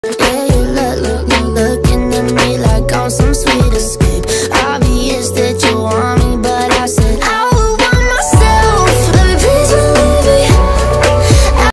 Yeah, you looking at me like I'm some sweet escape.